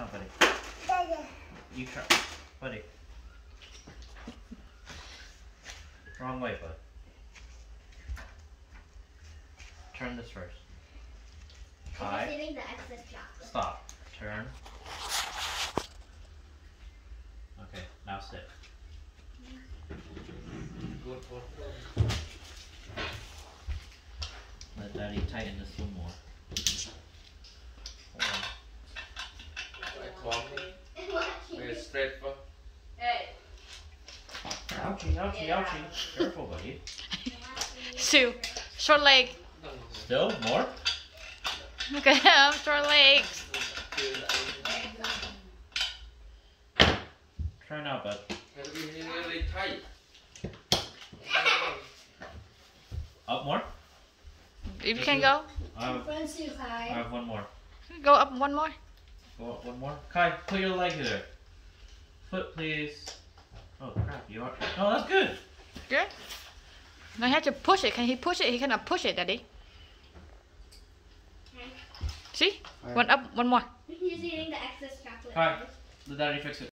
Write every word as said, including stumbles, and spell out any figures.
out, buddy. You try, buddy. Wrong way, bud. Turn this first. I'm eating the excess chocolate. Stop. Turn. Okay, now sit. Good, good. Let Daddy tighten this one more. Hold on. Very straight for. Hey. Ouchie, ouchie, ouchie. Careful, buddy. Sue, short leg. Still? More? Look at him, short legs. Try now, bud. It'll be really tight. Up more? If you can go, I have, I have one more. go up one more. Go up one more. Kai, put your leg there. Foot, please. Oh crap, you are. Oh, that's good. Good. Now you have to push it. Can he push it? He cannot push it, Daddy. See? One up, one more. He's eating the excess chocolate. Kai, let Daddy fix it.